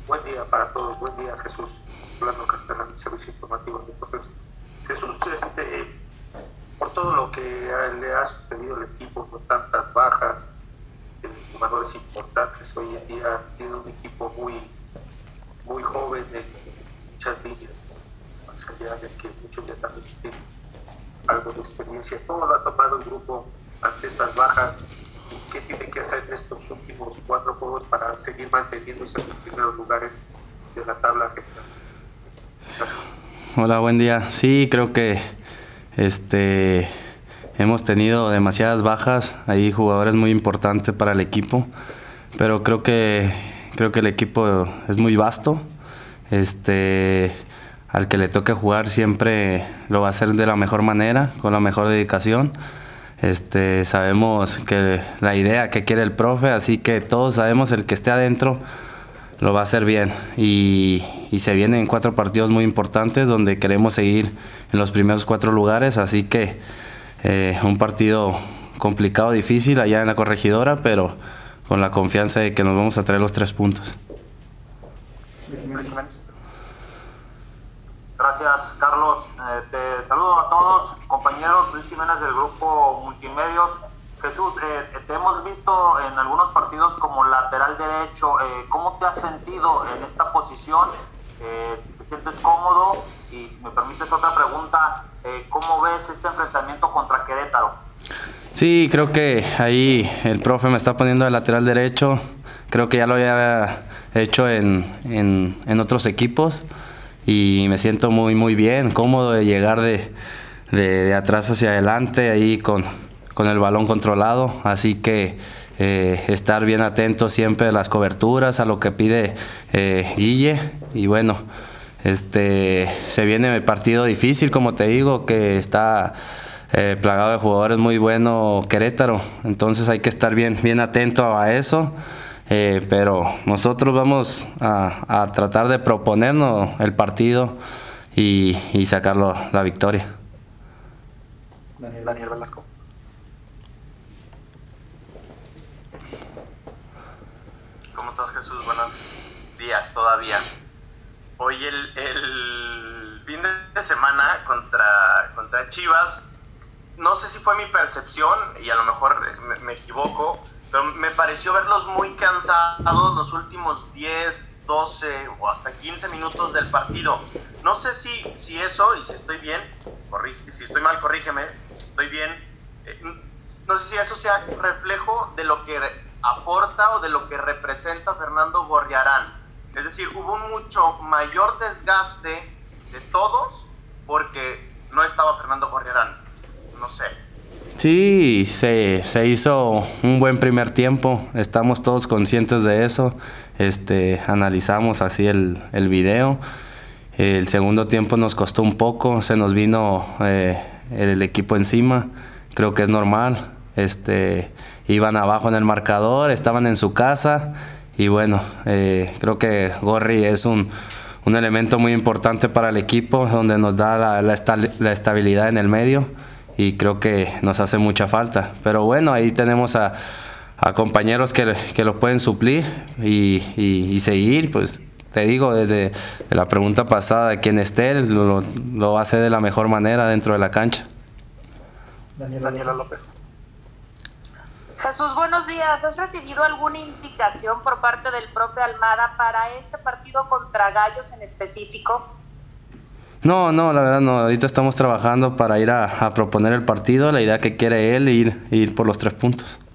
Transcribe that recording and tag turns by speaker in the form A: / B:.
A: Buen día para todos, buen día Jesús, Orlando Castellán, Servicio Informativo. Entonces, Jesús, por todo lo que le ha sucedido al equipo, con tantas bajas, jugadores importantes hoy en día, tiene un equipo muy joven en muchas líneas, más allá de que muchos ya también tienen algo de experiencia. ¿Cómo lo ha tomado el grupo ante estas bajas? ¿Y qué tiene que hacer en estos últimos 4 juegos para seguir manteniéndose en los primeros lugares de la tabla general?
B: Hola, buen día. Sí, creo que hemos tenido demasiadas bajas, hay jugadores muy importantes para el equipo, pero creo que el equipo es muy vasto. Al que le toque jugar siempre lo va a hacer de la mejor manera, con la mejor dedicación. Sabemos que la idea que quiere el profe, así que todos sabemos el que esté adentro lo va a hacer bien, y se vienen 4 partidos muy importantes donde queremos seguir en los primeros 4 lugares, así que un partido complicado, difícil allá en la Corregidora, pero con la confianza de que nos vamos a traer los 3 puntos.
C: Gracias, Carlos. Te saludo a todos, compañeros. Luis Jiménez del grupo Multimedios. Jesús, te hemos visto en algunos partidos como lateral derecho. ¿Cómo te has sentido en esta posición? Si te sientes cómodo, y si me permites otra pregunta, ¿cómo ves este enfrentamiento contra Querétaro?
B: Sí, creo que ahí el profe me está poniendo de lateral derecho. Creo que ya lo había hecho en otros equipos y me siento muy bien, cómodo de llegar de atrás hacia adelante, ahí con el balón controlado, así que estar bien atento siempre a las coberturas, a lo que pide Guille. Y bueno, se viene el partido difícil, como te digo, que está plagado de jugadores muy buenos Querétaro, entonces hay que estar bien atento a eso. Pero nosotros vamos a tratar de proponernos el partido y sacarlo la victoria.
A: Daniel Velasco.
D: ¿Cómo estás, Jesús? Buenos días todavía. Hoy el fin de semana contra Chivas, no sé si fue mi percepción y a lo mejor me equivoco, pero me pareció verlos muy cansados los últimos 10, 12 o hasta 15 minutos del partido. No sé si eso, y si estoy bien, si estoy mal, corrígeme, si estoy bien, no sé si eso sea reflejo de lo que aporta o de lo que representa Fernando Gorriarán. Es decir, hubo un mucho mayor desgaste de todos porque no estaba Fernando Gorriarán. No sé.
B: Sí, se hizo un buen primer tiempo, estamos todos conscientes de eso. Analizamos así el video. El segundo tiempo nos costó un poco, se nos vino el equipo encima, creo que es normal. Iban abajo en el marcador, estaban en su casa, y bueno, creo que Gorri es un elemento muy importante para el equipo, donde nos da la estabilidad en el medio, y creo que nos hace mucha falta. Pero bueno, ahí tenemos a compañeros que lo pueden suplir y seguir. Pues te digo, desde la pregunta pasada, de quien esté lo hace de la mejor manera dentro de la cancha.
A: Daniela López.
E: Jesús, buenos días. ¿Has recibido alguna indicación por parte del profe Almada para este partido contra Gallos en específico?
B: No, la verdad no. Ahorita estamos trabajando para ir a proponer el partido. La idea que quiere él, ir por los 3 puntos.